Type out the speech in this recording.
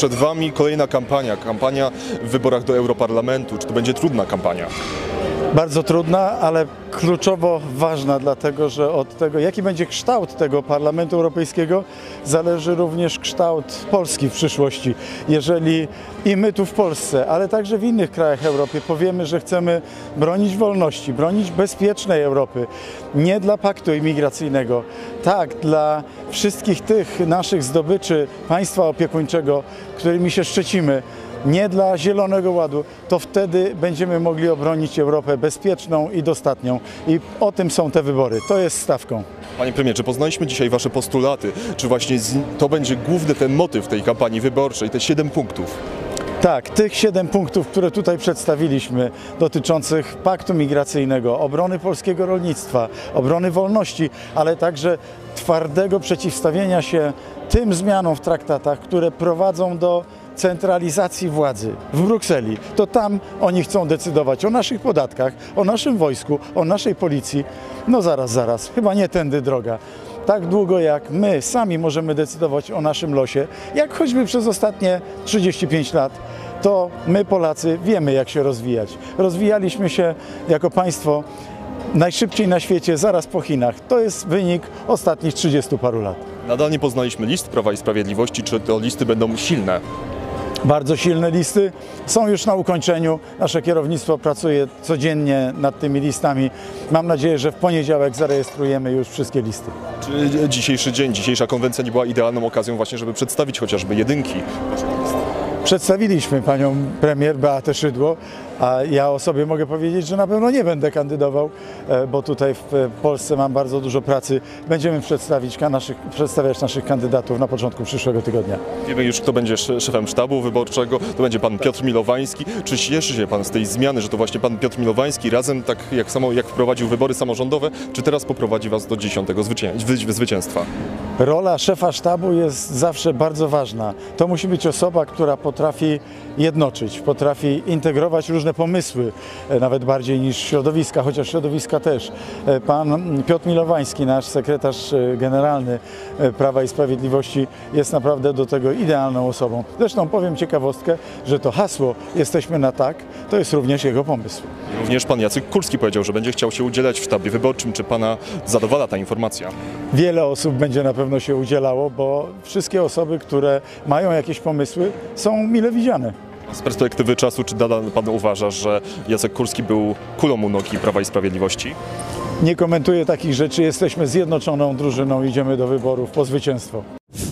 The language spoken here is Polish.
Przed Wami kolejna kampania w wyborach do Europarlamentu. Czy to będzie trudna kampania? Bardzo trudna, ale kluczowo ważna, dlatego że od tego, jaki będzie kształt tego Parlamentu Europejskiego, zależy również kształt Polski w przyszłości. Jeżeli i my tu w Polsce, ale także w innych krajach Europy powiemy, że chcemy bronić wolności, bronić bezpiecznej Europy, nie dla paktu imigracyjnego, tak, dla wszystkich tych naszych zdobyczy państwa opiekuńczego, którymi się szczycimy, nie dla Zielonego Ładu, to wtedy będziemy mogli obronić Europę bezpieczną i dostatnią. I o tym są te wybory. To jest stawką. Panie premierze, poznaliśmy dzisiaj Wasze postulaty. Czy właśnie to będzie główny ten motyw tej kampanii wyborczej, te 7 punktów? Tak, tych 7 punktów, które tutaj przedstawiliśmy, dotyczących paktu migracyjnego, obrony polskiego rolnictwa, obrony wolności, ale także twardego przeciwstawienia się tym zmianom w traktatach, które prowadzą do centralizacji władzy w Brukseli. To tam oni chcą decydować o naszych podatkach, o naszym wojsku, o naszej policji. No zaraz, chyba nie tędy droga. Tak długo jak my sami możemy decydować o naszym losie, jak choćby przez ostatnie 35 lat, to my Polacy wiemy, jak się rozwijać. Rozwijaliśmy się jako państwo najszybciej na świecie, zaraz po Chinach. To jest wynik ostatnich 30 paru lat. Nadal nie poznaliśmy list Prawa i Sprawiedliwości. Czy te listy będą silne? Bardzo silne listy są już na ukończeniu. Nasze kierownictwo pracuje codziennie nad tymi listami. Mam nadzieję, że w poniedziałek zarejestrujemy już wszystkie listy. Czy dzisiejszy dzień, dzisiejsza konwencja nie była idealną okazją właśnie, żeby przedstawić chociażby jedynki? Przedstawiliśmy panią premier Beatę Szydło, a ja o sobie mogę powiedzieć, że na pewno nie będę kandydował, bo tutaj w Polsce mam bardzo dużo pracy. Będziemy przedstawiać naszych kandydatów na początku przyszłego tygodnia. Wiemy już, kto będzie szefem sztabu wyborczego. To będzie pan Piotr Milowański. Czy cieszy się pan z tej zmiany, że to właśnie pan Piotr Milowański razem, tak jak wprowadził wybory samorządowe, czy teraz poprowadzi was do 10. zwycięstwa? Rola szefa sztabu jest zawsze bardzo ważna. To musi być osoba, która potrafi jednoczyć, potrafi integrować różne pomysły, nawet bardziej niż środowiska, chociaż środowiska też. Pan Piotr Milowański, nasz sekretarz generalny Prawa i Sprawiedliwości, jest naprawdę do tego idealną osobą. Zresztą powiem ciekawostkę, że to hasło "Jesteśmy na tak" to jest również jego pomysł. Również pan Jacek Kurski powiedział, że będzie chciał się udzielać w sztabie wyborczym. Czy pana zadowala ta informacja? Wiele osób będzie na pewno się udzielało, bo wszystkie osoby, które mają jakieś pomysły, są mile widziane. Z perspektywy czasu, czy nadal pan uważa, że Jacek Kurski był kulą u nogi Prawa i Sprawiedliwości? Nie komentuję takich rzeczy. Jesteśmy zjednoczoną drużyną, idziemy do wyborów po zwycięstwo.